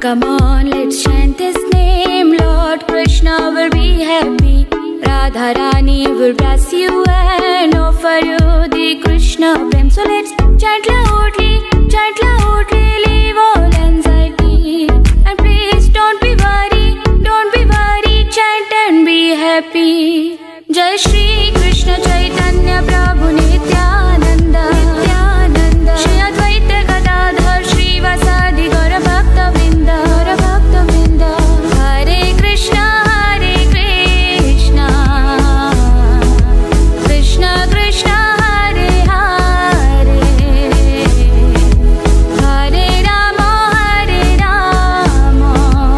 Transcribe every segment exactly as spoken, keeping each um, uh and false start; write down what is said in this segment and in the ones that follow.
come on, let's chant His name. Lord Krishna will be happy. Radha Rani will bless you and offer you the Krishna prem. So let's chant loudly, chant loudly, leave all anxiety. And please don't be worried, don't be worried, chant and be happy. Jai Shri Krishna Chaitanya Prabhu Nityananda, Nityananda. Shri Advaita Gadadhar Shri Vasadi Gaura Bhakta Vrinda, Gaura Bhakta Vrinda. Hare Krishna, Hare Krishna, Krishna Krishna, Hare Hare, Hare Rama, Hare Rama,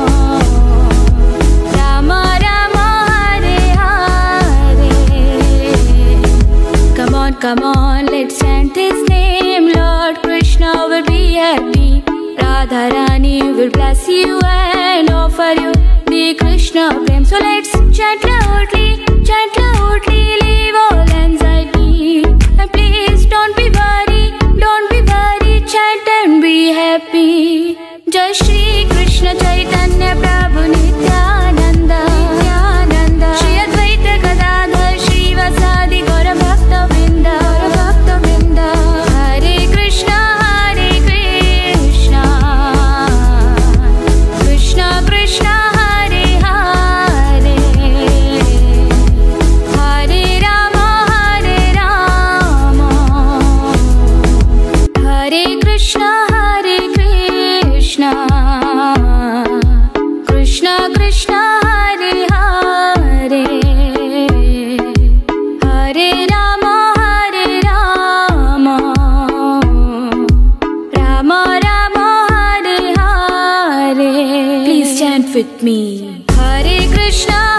Rama Rama, Hare Hare. Come on, come on, let's chant His name. Lord Krishna will be happy. Radha Rani will bless you and offer you the Krishna prem. So let's chant loudly, chant loudly, leave all anxiety. And please don't be worried, don't be worried, chant and be happy. Jai Shri Krishna Chaitanya Prabhu Nityananda, Nityananda. Shri Advaita Gadadhar Shri Vasadi Gaura Bhakta Vrinda, Gaura Bhakta Vrinda. Hare Krishna, Hare Krishna, Krishna Krishna, Hare Hare, Hare Rama, Hare Rama, Hare Krishna, Hare Krishna, Krishna Krishna, Hare Hare, Hare Rama, Hare Rama, Rama Rama, Hare Hare. Please chant with me. Hare Krishna,